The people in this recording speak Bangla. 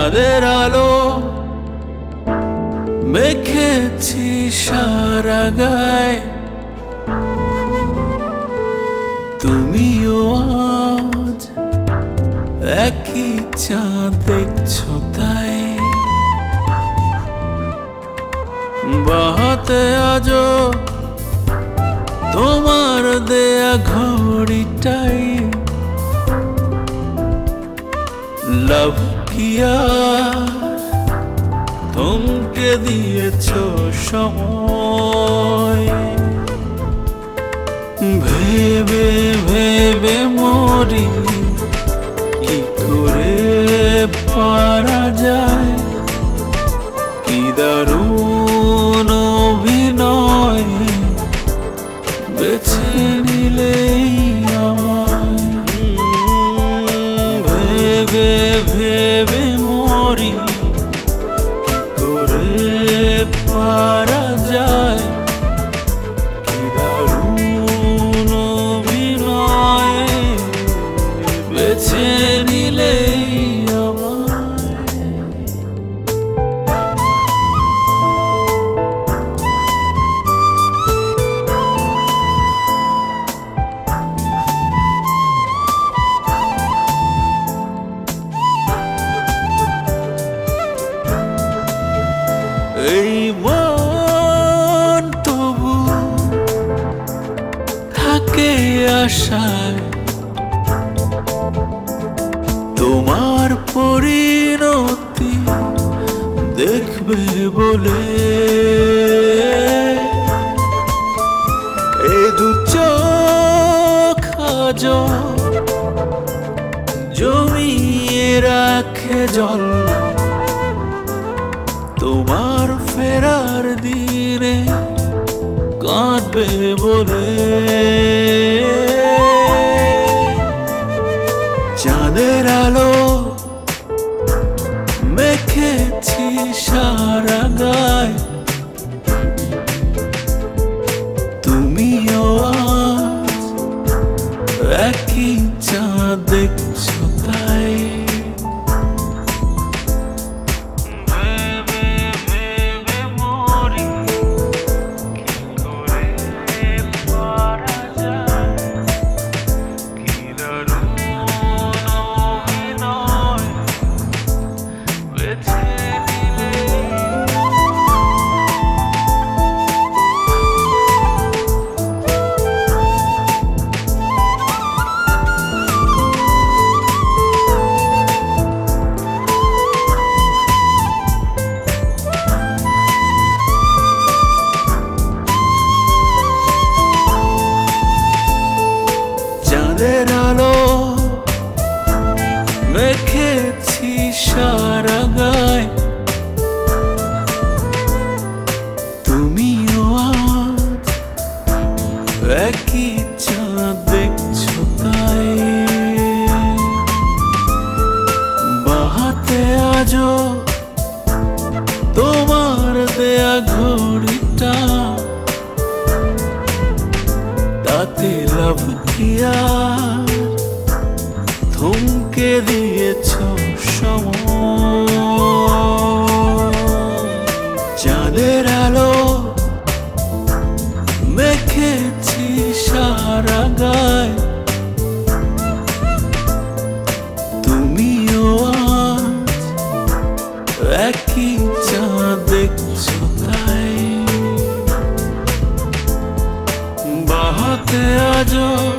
চাঁদের আলো মেখেছি সারা গায়ে, তুমিও আজ একই চাঁদ দেখছো তাই। বাহাতে আজো তোমার দেয়া ঘড়িটাই, লাভ কিয়া থমকে দিয়েছো সময়। ভেবে ভেবে মরি কি করে পারা যায়, কি দারুণ অভিনয় বেছে নিলেই আমায়। ভেবে ভেবে মরি কি করে পারা যায়, কি দারুণ অভিনয় বেছে নিলেই এই মন তবু থাকে আশায় তোমার পরিণতি দেখবে বলে। এ দু চোখ আজ জমিয়ে রাখে জল, তোমার ফেরার দিনে কাঁদবে বলে। চাঁদের আলো মেখেছি সারা গায়ে, তুমিও আজ একই চাঁদ দেখছো তাই। চাঁদের আলো মেখেছি সারা গায়ে, তুমিও আজ একই চাঁদ দেখছো তাই। বাহাতে আজো তোমার দেয়া ঘড়িটা, তাতে লাভ কিয়া থমকে দিয়েছো সময়। চাঁদের আলো মেখেছি সারা গায়ে, তুমিও আজ একই চাঁদ দেখছো তাই। বাহাতে আজো